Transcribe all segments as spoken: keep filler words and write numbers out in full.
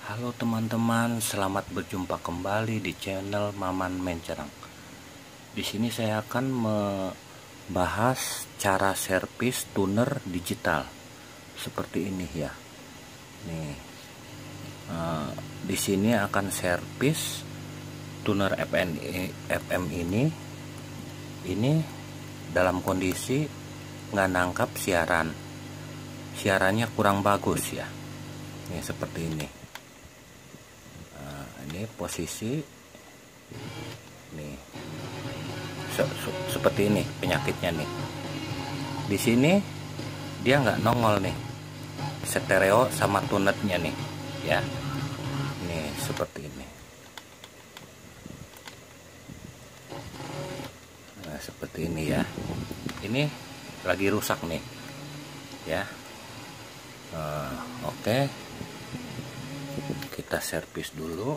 Halo teman-teman, selamat berjumpa kembali di channel Maman Mencerang. Di sini saya akan membahas cara servis tuner digital seperti ini ya. Nih, uh, di sini akan servis tuner F M ini. Ini dalam kondisi nggak nangkap siaran, siarannya kurang bagus ya. Ini seperti ini. Ini posisi nih se se seperti ini penyakitnya nih. Di sini dia nggak nongol nih stereo sama tunernya nih ya. Nih seperti ini. Nah, seperti ini ya. Ini lagi rusak nih ya. Uh, oke okay. Kita servis dulu.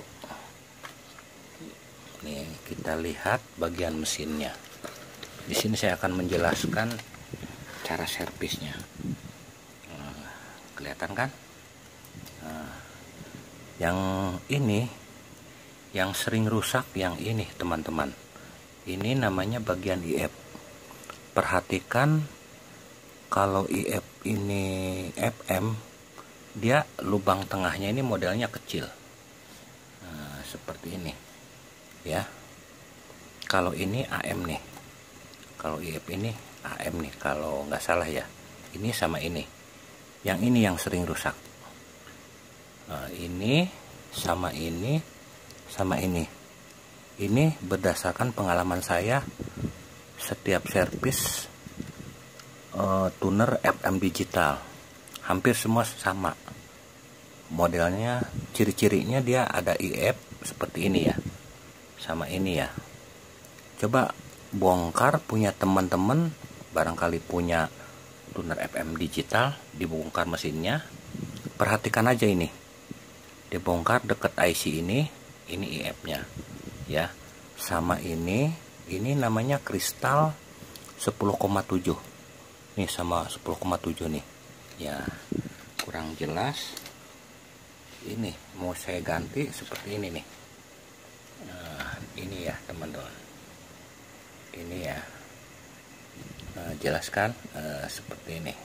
Nih, kita lihat bagian mesinnya. Di sini saya akan menjelaskan cara servisnya. Nah, kelihatan kan? Nah, yang ini, yang sering rusak, yang ini teman-teman. Ini namanya bagian I F. Perhatikan kalau I F ini F M, dia lubang tengahnya ini modelnya kecil. Nah, seperti ini. Ya, kalau ini A M nih, kalau I F ini A M nih, kalau nggak salah ya. Ini sama ini, yang ini yang sering rusak. Nah, ini sama ini sama ini. Ini berdasarkan pengalaman saya setiap servis uh, tuner F M digital, hampir semua sama. Modelnya, ciri-cirinya dia ada I F seperti ini ya. Sama ini ya. Coba bongkar punya teman-teman, barangkali punya tuner F M digital, dibongkar mesinnya. Perhatikan aja ini. Dibongkar deket I C ini, ini I F-nya. Ya. Sama ini, ini namanya kristal sepuluh koma tujuh. Nih sama sepuluh koma tujuh nih. Ya, kurang jelas. Ini mau saya ganti seperti ini nih. Nah, ini ya teman-teman, ini ya. Nah, jelaskan uh, seperti ini.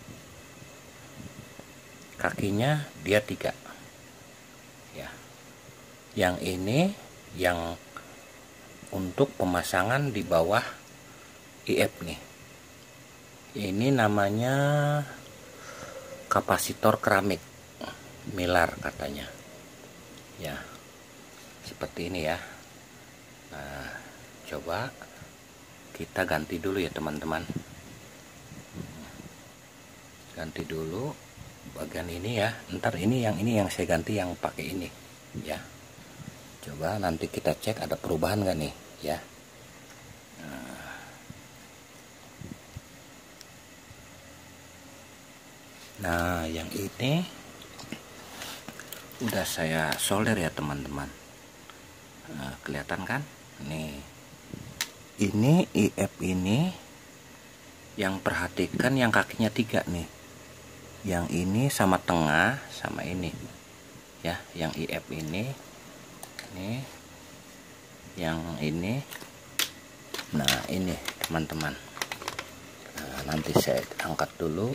Kakinya dia tiga ya. Yang ini yang untuk pemasangan di bawah I F nih. Ini namanya kapasitor keramik Milar katanya ya. Seperti ini ya. Nah, coba kita ganti dulu ya teman-teman. Ganti dulu bagian ini ya. Ntar ini yang ini yang saya ganti yang pakai ini ya. Coba nanti kita cek ada perubahan nggak nih ya. Nah, nah yang ini udah saya solder ya teman-teman. Nah, kelihatan kan? Nih. Ini I F ini yang perhatikan yang kakinya tiga nih. Yang ini sama tengah sama ini. Ya, yang I F ini. Nih. Yang ini. Nah, ini teman-teman. Nah, nanti saya angkat dulu.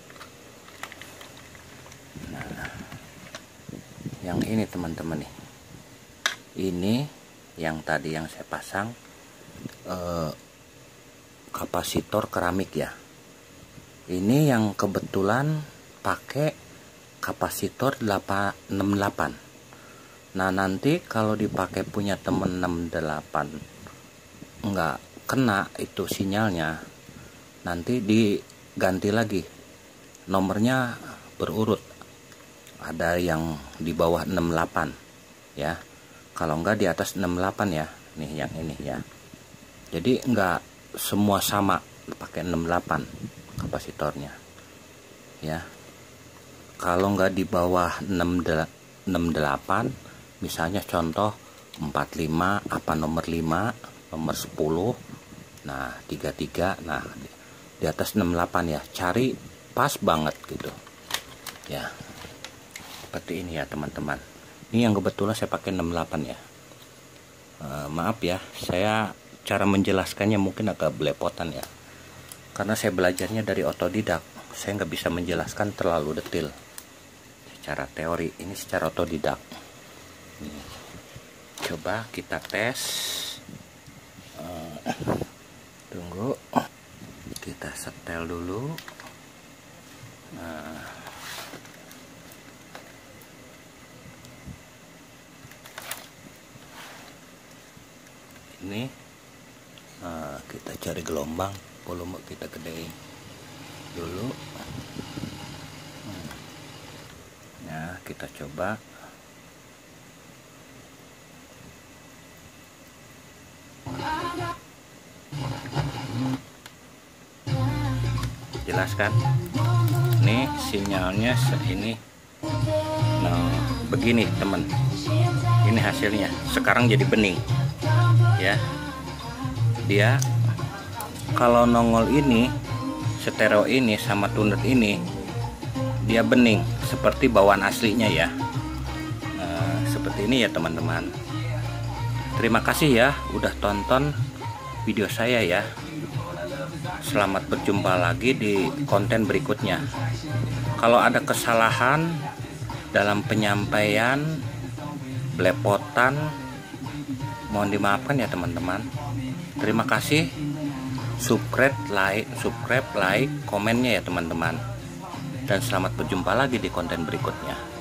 Nah, yang ini teman-teman nih. Ini yang tadi yang saya pasang eh, kapasitor keramik ya. Ini yang kebetulan pakai kapasitor delapan enam delapan. Nah, nanti kalau dipakai punya temen enam delapan nggak kena itu sinyalnya, nanti diganti lagi. Nomornya berurut. Ada yang di bawah enam delapan ya. Kalau enggak di atas enam delapan ya. Nih yang ini ya. Jadi enggak semua sama pakai enam delapan kapasitornya. Ya. Kalau enggak di bawah enam delapan, misalnya contoh empat lima apa nomor lima, nomor sepuluh, nah tiga tiga, nah di atas enam delapan ya. Cari pas banget gitu. Ya. Seperti ini ya teman-teman. Ini yang kebetulan saya pakai enam delapan ya. Uh, maaf ya, saya cara menjelaskannya mungkin agak belepotan ya, karena saya belajarnya dari otodidak. Saya nggak bisa menjelaskan terlalu detail secara teori. Ini secara otodidak. Nih, coba kita tes. Uh, tunggu, kita setel dulu. Nah, ini uh, kita cari gelombang, volume kita gedein dulu. Nah, kita coba. Jelas kan? Nih sinyalnya ini. Nah, begini teman. Ini hasilnya. Sekarang jadi bening. Ya. Dia kalau nongol ini, stereo ini sama tuner ini, dia bening seperti bawaan aslinya ya. Nah, seperti ini ya teman-teman. Terima kasih ya udah tonton video saya ya. Selamat berjumpa lagi di konten berikutnya. Kalau ada kesalahan dalam penyampaian, belepotan, mohon dimaafkan ya teman-teman. Terima kasih. Subscribe, like, subscribe, like, komennya ya teman-teman. Dan selamat berjumpa lagi di konten berikutnya.